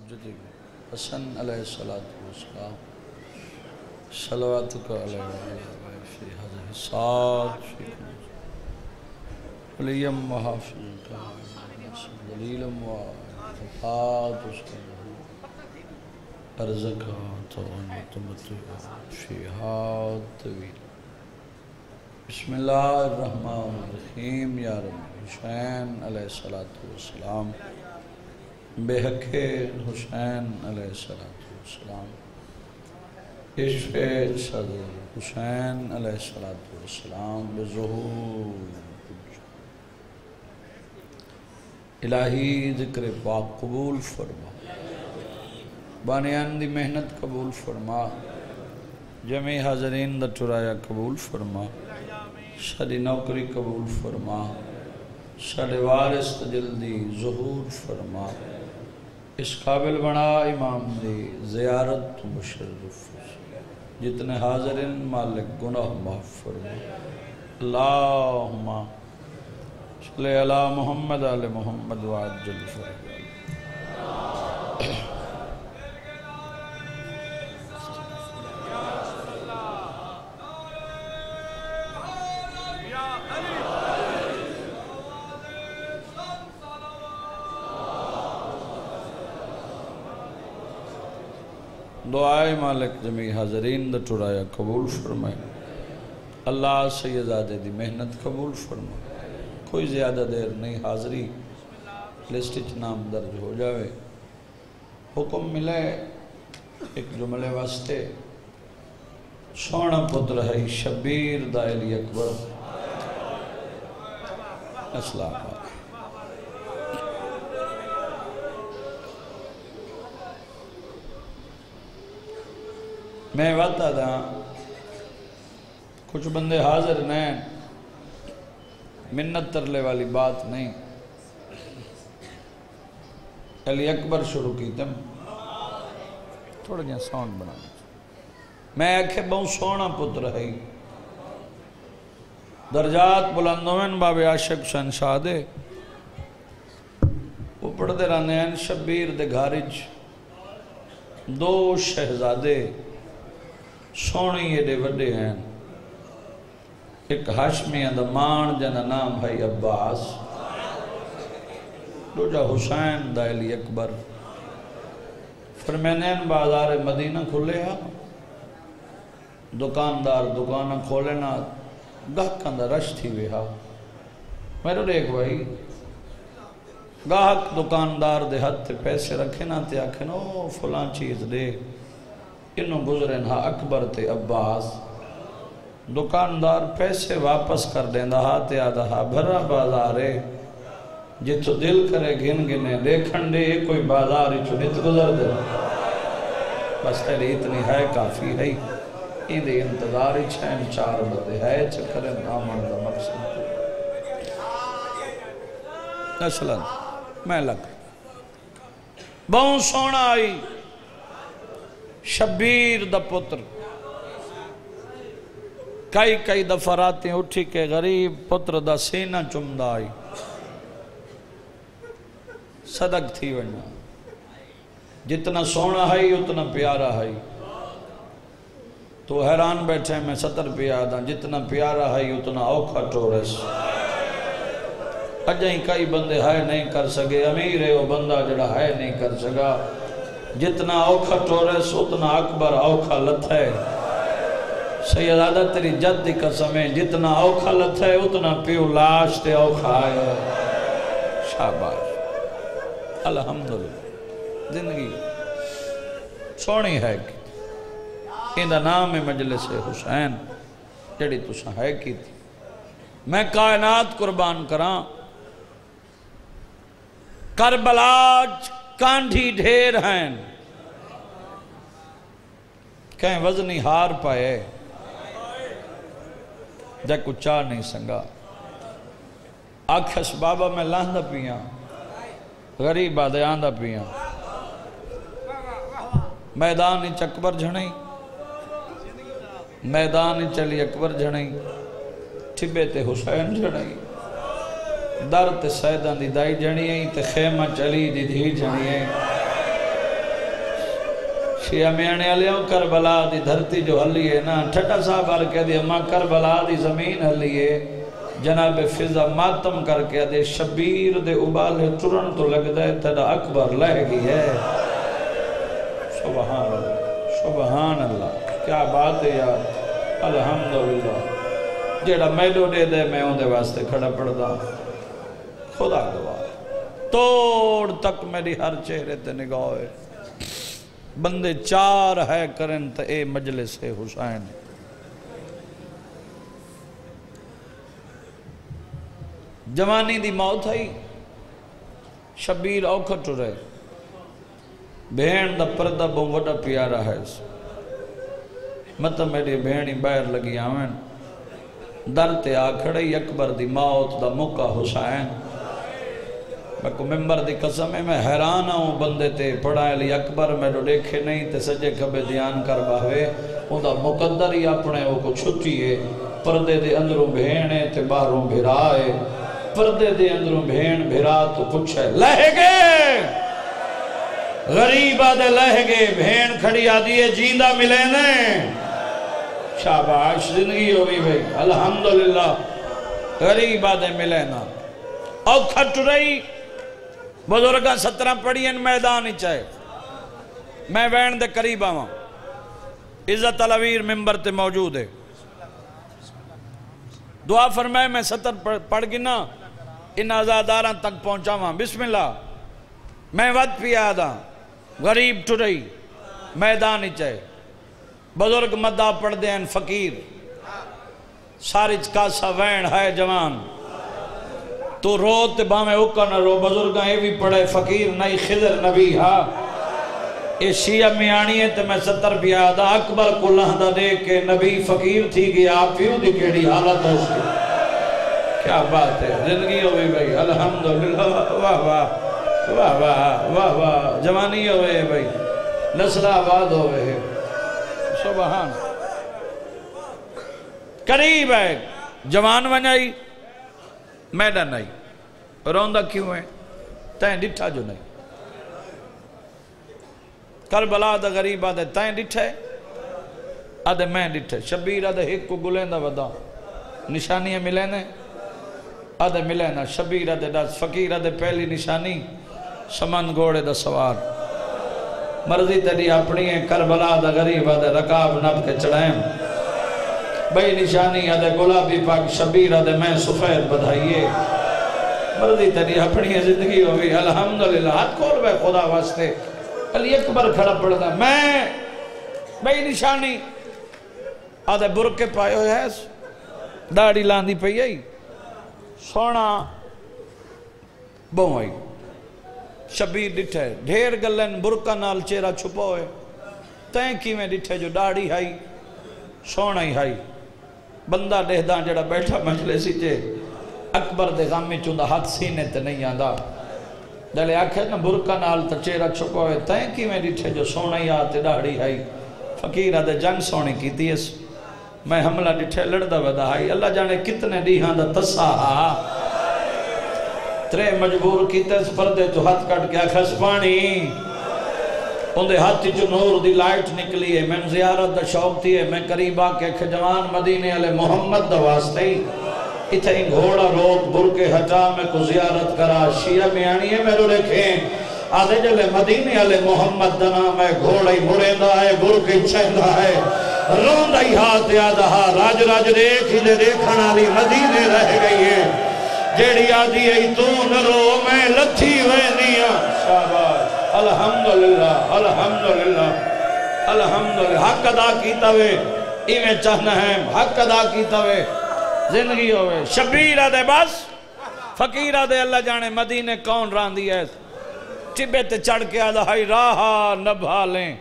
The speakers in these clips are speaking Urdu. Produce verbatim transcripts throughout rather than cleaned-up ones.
مجدد حسن علیہ السلام صلواتک علیہ فی حضر حساد علیم و حافظ دلیلم و حفاظ ارزقہ توانتمتع فی حاد طویل بسم اللہ الرحمن الرحیم یا رب حسین علیہ السلام بے حق حسین علیہ السلام عشق صدر حسین علیہ السلام بظہور الہی ذکر پاک قبول فرما بانیان دی محنت قبول فرما جمعی حاضرین دا ٹرایا قبول فرما ساری نوکری قبول فرما سارے وارث جلدی ظہور فرما اس قابل بنا امام دی زیارت مشرف جتنے حاضرین مالک گناہ معاف فرما اللہم صلی علی محمد علی محمد وعجل فرما دعائے مالک جمعی حاضرین دا ٹرایا قبول فرمائے اللہ سیدادے دی محنت قبول فرمائے کوئی زیادہ دیر نہیں حاضری لسٹچ نام درج ہو جاوے حکم ملے ایک جملے واسطے سونا پتر ہے شبیر دائلی اکبر اسلام آباد میں واتا دا کچھ بندے حاضر نہیں منت ترلے والی بات نہیں علی اکبر شروع کی تم تھوڑا جہاں ساؤنڈ بنا میں ایکھے بہت سونا پتر ہے درجات بلندومن باب عاشق شہنشاہ دے وہ پڑھتے رہنے ہیں شبیر دے گھارج دو شہزادے سونی ایڈے وڈے ہیں ایک ہاشمی اندمان جنہ نام ہے عباس دوجہ حسین دائلی اکبر فرمینین بازار مدینہ کھلے ہاں دکاندار دکانہ کھولنا گاہک اندر رش تھی وے ہاں میرے دیکھ بھائی گاہک دکاندار دے ہاتھ پیسے رکھے نا تے آکھے نا فلان چیز دے انہوں گزرن ہاں اکبر تے عباس دکاندار پیسے واپس کر دیں دہا تے آدھا بھرا بازارے جتو دل کرے گھن گھنے دیکھن دے کوئی بازاری چنت گزر دے بس تیری اتنی ہے کافی ہے این دے انتظاری چھین چار بدے ہے چکرے نامن دا مقصد نسلن میں لگ بہن سونا آئی شبیر دا پتر کئی کئی دفراتے اٹھی کے غریب پتر دا سینہ چمدہ آئی صدق تھی ونیا جتنا سونا ہے اتنا پیارا ہے تو حیران بیٹھے میں ستر پیادا جتنا پیارا ہے اتنا اوکھا ٹورس اجائیں کئی بندے ہے نہیں کر سکے امیر ہے وہ بندہ جڑا ہے نہیں کر سکا جتنا اوکھا ٹورس اتنا اکبر اوکھا لت ہے سیدادہ تیری جد دی قسمیں جتنا اوکھا لت ہے اتنا پیو لاش تے اوکھا ہے شاباش الحمدللہ زندگی سونی ہے اندہ نام مجلس حسین جڑی تسا ہے کی تھی میں کائنات قربان کراں کربلاج کانڈھی ڈھیر ہیں کہیں وزنی ہار پائے جا کچھ چاہ نہیں سنگا آکھس بابا میں لاندہ پیاں غریب آدھے آندہ پیاں میدانی چکبر جھنئی میدانی چلی اکبر جھنئی ٹھبے تے حسین جھنئی در تے سیدان دی دائی جھنئی تے خیمہ چلی دی دھی جھنئی شیعہ میں آنے علیہ کربلا دی دھرتی جو ہلی ہے نا ٹھٹا صاحب آر کہہ دیا ماں کربلا دی زمین ہلی ہے جناب فضا ماتم کر کے دے شبیر دے ابالے ٹرن تو لگ دے تیرا اکبر لہ گئی ہے سبحان اللہ سبحان اللہ کیا بات ہے یار الحمدللہ جیڑا میلو دے دے میں ہوں دے واسطے کھڑا پڑ دا خدا گواہ توڑ تک میری ہر چہرے تے نگاہ ہے بندے چار ہے کرن تے اے مجلس حسین جوانی دی موت ہے شبیر اوکھٹ رہے بہن دا پردہ بہن وڈا پیارا ہے مطلب میری بہنی باہر لگی آوین در تے آ کھڑی اکبر دی موت دا موقع حسین میں کو ممبر دی قسم ہے میں حیران ہوں بندے تے پڑھائے لی اکبر میں جو دیکھے نہیں تے سجے کبے دیان کر باہوے ان دا مقدر ہی اپنے وہ کو چھٹی ہے پردے دے اندروں بہنے تے باہروں بھرائے پردے دے اندروں بہن بھرا تو کچھ ہے لہ گے غریب آدھے لہ گے بہن کھڑی آدھی ہے جیندہ ملے نے شاباش زندگی ہوئی بھئی الحمدللہ غریب آدھے ملے نا اور کھٹ رہی بزرگاں سترہ پڑی ان میدان ہی چاہے میں وین دے قریب آواں عزت الویر ممبر تے موجود ہے دعا فرمائے میں ستر پڑھ گنا ان آزاداراں تک پہنچا ہوں بسم اللہ میں ود پیا دا غریب ٹرئی میدان ہی چاہے بزرگ مدہ پڑھ دیں فقیر سارج کاسا وین ہے جوان تو روت باہمیں اوکا نہ رو بزرگاں یہ بھی پڑھے فقیر نئی خضر نبی ہاں اے شیعہ میں آنی ہے تو میں ستر بیادہ اکبر کو لہدہ دیکھ کے نبی فقیر تھی گیا آپ پیو دی کیڑی حالت ہو سی کیا بات ہے زندگی ہوئی بھئی الحمدللہ واہ واہ واہ واہ واہ واہ جوانی ہوئے بھئی نسل آباد ہوئے سبحان قریب ہے جوان ونجائی میڈا نہیں روندہ کیوں ہے تین ڈٹھا جو نہیں کربلا دا غریب آدھے تین ڈٹھے آدھے میں ڈٹھے شبیر آدھے ایک کو گلیں دا ودا نشانیاں ملینے آدھے ملینا شبیر آدھے دا فقیر آدھے پہلی نشانی سمن گوڑے دا سوار مرضی تیری اپنی ہے کربلا دا غریب آدھے رکاب نب کے چڑھائیں بھئی نشانی آدھے گلابی پاک شبیر آدھے میں سفید بدھائیے مرضی تیری اپنی ہے زندگی ہوئی الحمدللہ ہاتھ کھول بے خدا واسطے علی اکبر کھڑا پڑھنا میں بھئی نشانی آدھے برکے پائے ہوئے ہے داڑی لاندی پئی ہے سونا بہن آئی شبیر ڈٹھے ڈھیر گلن برکہ نال چیرہ چھپا ہوئے تین کی میں ڈٹھے جو داڑی ہائی سونا ہی ہائی بندہ دہدان جڑا بیٹھا مجلسی چے اکبر دے غامی چوندہ ہاتھ سینے تے نہیں آندہ دلے آکھے نا برکہ نال تا چیرہ چھپا ہوئے تین کی میں ڈٹھے جو سونا ہی آتے داڑی ہائی فقیر آدھے جنگ سونی کی تیس میں حملہ ڈٹھے لڑدہ ودا ہائی اللہ جانے کتنے دیہاں دا تسا ہا ترے مجبور کیتے اس پردے جو ہاتھ کٹ گیا کھس پانی اندھے ہاتھی جو نور دی لائٹ نکلی ہے میں زیارت دا شوق تھی ہے میں قریبا کے کھجوان مدینے علیہ محمد دا واسطے اتھے ہی گھوڑا روک برکے ہٹا میں کو زیارت کرا شیعہ میں آنی ہے میں رو رکھیں آدھے جلے مدینے علیہ محمد دا نام ہے گھوڑا ہی مرے دا ہے برکے چہدہ ہے روندہ ہی ہاتھ یادہ ہا راج راج دیکھ ہی دے دیکھنا لی مدینے رہ گئی ہے جیڑی آدھی ہے تو نرو میں لتھی وینیا شاباش الحمدللہ الحمدللہ الحمدللہ حق ادا کیتا وے ایمیں چاہنا ہے حق ادا کیتا وے زندگی ہوئے شبیر آدھے بس فقیر آدھے اللہ جانے مدینے کون راندی ہے چبے تے چڑھ کے آدھا ہائی راہا نبھا لیں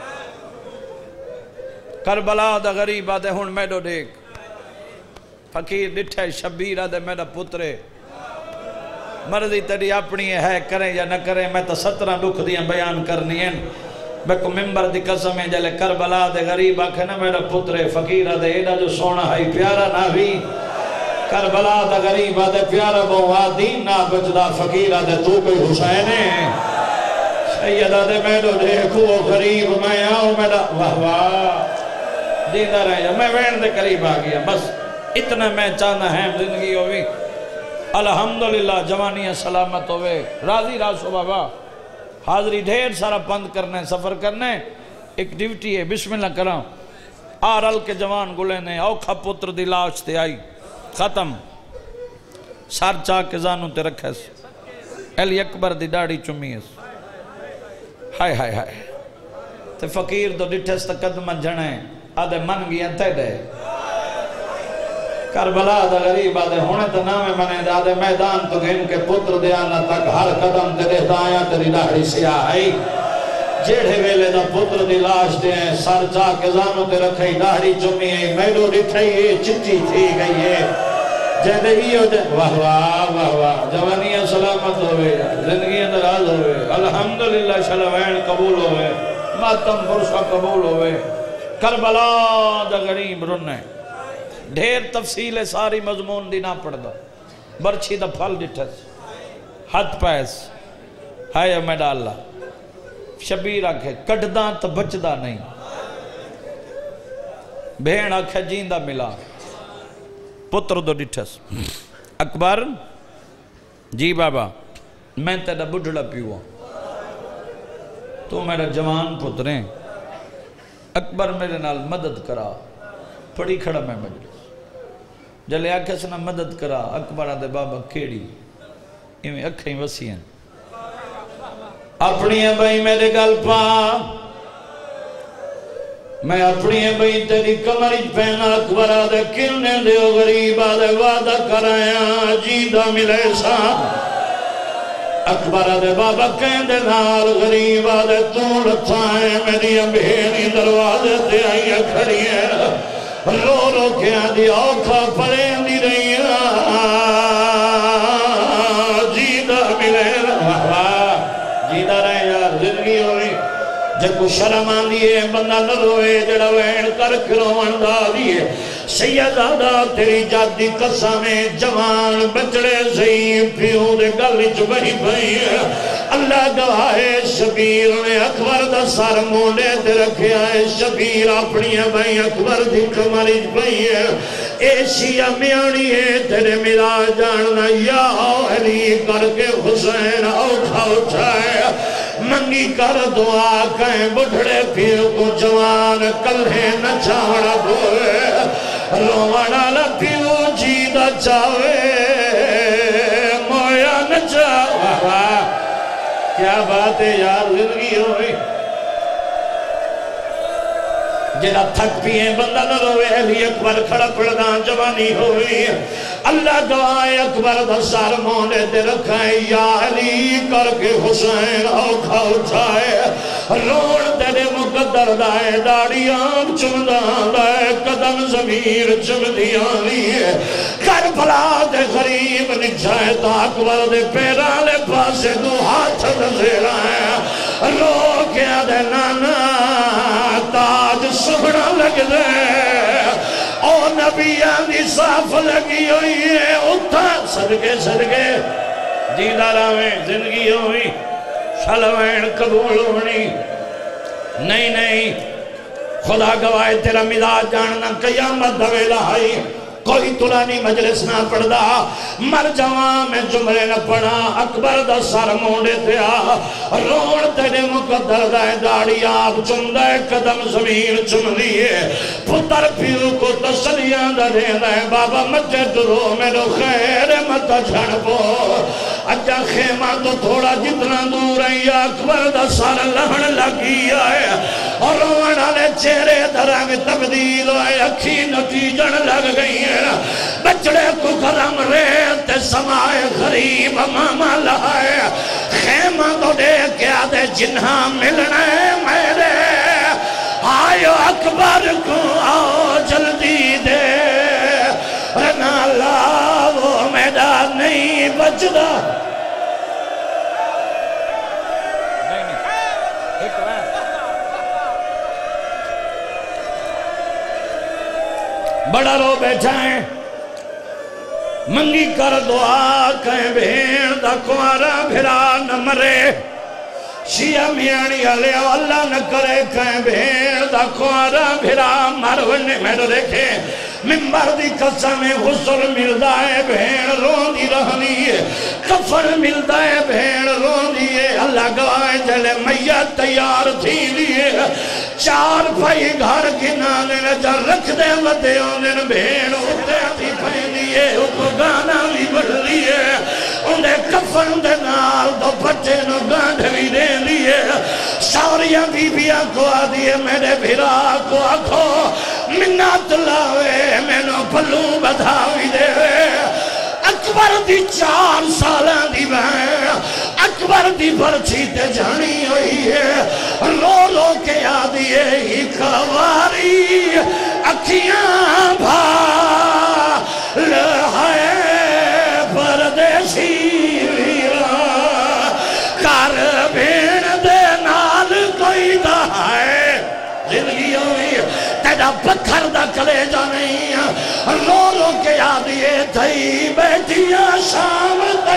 کربلا دا غریب آدھے ہون میڈو دیکھ فقیر ڈٹھے شبیر آدھے میرا پترے مرضی تیری اپنی ہے کریں یا نہ کریں میں تو سترہ دکھ دیاں بیان کرنی ہیں میں کو ممبر دی قسم ہے جلے کربلا دے غریب آکھے نا میرا پترے فقیر دے ایڈا جو سونا ہے پیارا نہ بھی کربلا دا غریب دے پیارا بہوا دین نہ بچدا فقیر دے تو کوئی حسین ہے سیدہ دے میں تو دیکھو غریب میں آؤں میرا واہ واہ دیدہ رہ جا میں وین دے قریب آگیا بس اتنا میں چاہنا ہے زندگی ہوئی الحمدللہ جوانی سلامت ہوئے راضی راسو بابا حاضری ڈھیر سارا پند کرنے سفر کرنے ایک ڈیوٹی ہے بسم اللہ کرام آرل کے جوان گلے نے اوکھا پتر دی لاش تے آئی ختم سار چاہ کے زانوں تے رکھے علی اکبر دی ڈاڑی چمی اس ہائے ہائے ہائے تے فقیر تو ڈٹھس تا قدم جھنے آدھے من گیا تے دے کربلا دا غریب آدھے ہونے تا نامے منے دا آدھے میدان تو گھن کے پتر دیانا تک ہر قدم تے دے دائیاں تیری ڈاڑی سیاہ آئی جیڑے ویلے دا پتر دی لاش دے ہیں سر چاہ کے زانوں تے رکھائی داڑی چمی ہے میڈو ڈٹھائی چٹی تھی گئی ہے جہدے ہی ہو جائے واہ واہ واہ واہ جوانیاں سلامت ہوئے زندگیاں دراز ہوئے الحمدللہ شلوین قبول ہوئے ماتم برسہ قبول ہوئے کربلا دا غریب رننے ڈھیر تفصیل ساری مضمون دی نہ پڑھ دا برچی دا پھل ڈٹھس ہاتھ پیس ہائے امیدہ اللہ شبیر آکھے کٹداں تا بچدہ نہیں بھین آکھے جیندہ ملا پتر دو ڈٹھس اکبر جی بابا میں تیرا بڑھڑا پیوا تو میرا جوان پتریں اکبر میرے نال مدد کرا پڑی کھڑا میں مجلس جلے آکھے سنا مدد کرا اکبر آدھے بابا کیڑی ایویں اکھیں وسیعیں اپنی ہے بھائی میرے گل پا میں اپنی ہے بھائی تیری کمری پہنا اکبر آدھے کلنے دے غریب آدھے وعدہ کرایا جیدہ ملے سا اکبر آدھے بابا کہیں دے نال غریب آدھے توڑ تھائیں میری امبھیری دروازے تے آئیے کھڑی ہے رو رو کے آدھی اوکھا پڑیں دی رہی ہے جیدہ ملے جیدہ رہے یار زندگی ہوئی جب کو شرم آن دیئے بندہ نہ روئے جڑا وین کر کروان دا دیئے سیدادہ تیری جادی قسمیں جوان بچڑے زیم پیوں دے گلی چبہی بھئی اللہ گواہے شبیر نے اکبر دا سار مونڈے تے رکھے آئے شبیر اپنی بھئی اکبر دی کمری بھئی اے شیعہ میانی ہے تیرے میرا جاننا یا علی کر کے حسین اوکھا اٹھائے منگی کر دعا کہیں بڑھڑے پھر کو جوان کلھے نہ چھاڑا بھوئے روانہ لپیو جیدہ چاوے مویا نہ چاوے کیا بات ہے یار زندگی ہوئی جنہ تھک بھی ہیں بندہ نہ روے علی اکبر کھڑا پڑنا جوانی ہوئی اللہ دعائے اکبر دا سار مونے دے رکھائے یا علی کر کے حسین اوکھا اٹھائے روڑ تیرے مقدر دائے داڑی آنکھ چمدان دائے قدم زمیر چمدیاں لیے کربلا دے غریب نکھائے تا اکبر دے پیرالے پاسے دو ہاتھ دزیرہ ہے رو کیا دے نانا تاج سبڑا لگ دے او نبیان دی صاف لگی ہوئی ہے اتھا صدقے صدقے جیدہ راویں زندگی ہوئی شلوین قبول ہونی نہیں نہیں خدا گواہ تیرا مزاج جاننا قیامت دوے لہائی کوئی طولانی مجلس نہ پڑھ دا مر جوان میں جملے نہ پڑھا اکبر دا سر مونڈے تھیا روڑ تیرے مقدر دائے داڑی آپ چم دائے قدم زمین چم دیئے پتر پیو کو تسلیاں دا دے دائے بابا مجھے درو میں نو خیر مت جھڑ پو اجا خیمہ تو تھوڑا جتنا دور ہے یا اکبر دا سر لہن لگی آئے اور روڑ آلے چہرے درانگ تبدیل آئے اکھی نتیجن لگ گئی ہے بچڑے کو کرم ریت سمائے غریب ماما لائے خیمہ تو دے کیا دے جنہا ملنے میرے آئیو اکبر کو آؤ جلدی دے رنا اللہ وہ میدان نہیں بچدا بڑا رو بیٹھائیں منگی کر دعا کہیں بھین دا کوارا بھرا نہ مرے شیعہ میانی علیہ اللہ نہ کرے کہیں بھیڑ دا کوارا بھرا مروننے میں تو دیکھے ممبر دی قسم غسل ملدا ہے بھیڑ رون دی رہنی ہے کفن ملدا ہے بھیڑ رون دی ہے اللہ گواہ جلے میت تیار تھی لیے چار پائی گھر گنا دینا جا رکھ دے ودے ہونے بھیڑ ہوتے تھی پائی لیے اوپو گانا بھی بڑھ لیے انہیں کفن دے نال دو بچے نو گانڈ بھی دے لیے سوریاں بی بیاں کو آدھیے میرے بھیرا کو آکھو منات لاوے میں نو پلوں بدھاوی دے اکبر دی چار سالان دی بہن اکبر دی برچی تے جانی ہوئی ہے رو رو کے آدھیے ہی خواری اکھیاں بھا لہائے پردیسی ویرا کار بین دے نال کوئی دہائے زندگی ہوئی تیرا پتھر دا کلے جا نہیں رو رو کے آدھیے تھی بیٹیاں شام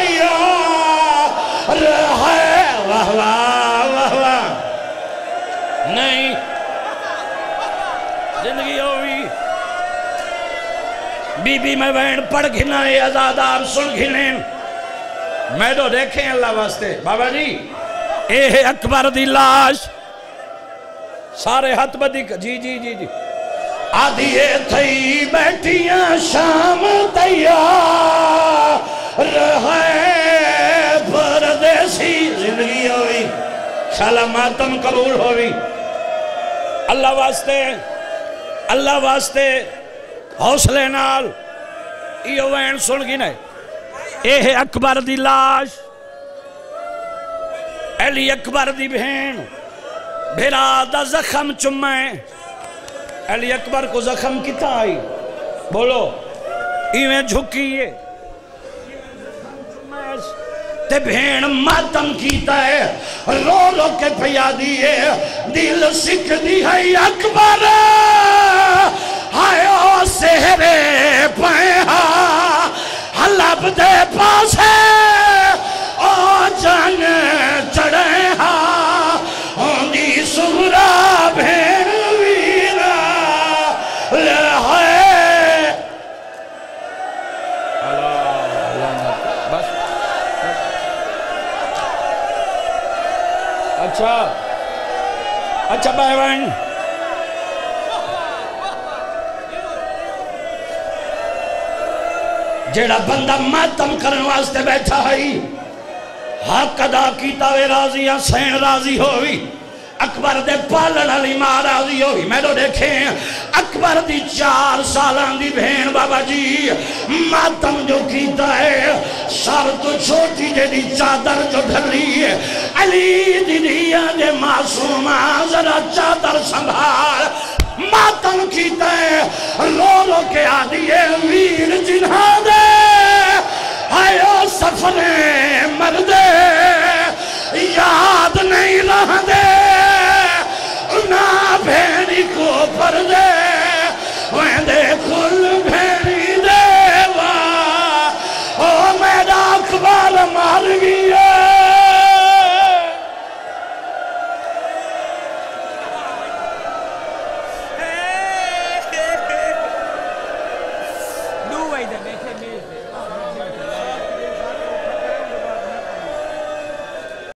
تیار رہے واہ واہ واہ واہ نہیں زندگی ہوئی بی بی میں بین پڑھ گھنا ہے ازادار سن گھنیں میں تو دیکھیں اللہ واسطے بابا جی اے ہے اکبر دی لاش سارے ہاتھ بدی جی جی جی جی آدھیے تھی بیٹیاں شام تیار رہے پردیسی زندگی ہوئی شالا ماتم قبول ہوئی اللہ واسطے اللہ واسطے حوصلے نال ایو وین سن گی نہیں اے ہے اکبر دی لاش علی اکبر دی بہن بھیرا دا زخم چمیں علی اکبر کو زخم کتا آئی بولو ایویں جھکیے تے بھین ماتم کیتا ہے رو رو کے پیا دیئے دل سکھ دی ہے اکبر ہائیو سہرے پہا حلب دے پاس ہے او جان چڑھے ہاں ہوندی سورا بھین ویرا لہائے بس اچھا اچھا بھائیوان جیڑا بندہ ماتم کرن واسطے بیٹھا ہے حق ادا کیتا وے راضی یا سین راضی ہوئی اکبر دے پالن علی ماں راضی ہوئی میں تو دیکھیں اکبر دی چار سالان دی بہن بابا جی ماتم جو کیتا ہے سر تو چھوٹی جے دی چادر جو ڈھلی ہے علی دی دیا دے معصوم ذرا چادر سنبھال ماتم کیتا ہے رو رو کے آدھیے ویر جنہا دے آئیو سفر مردے یاد نہیں رہ دے نا بھینی کو پردے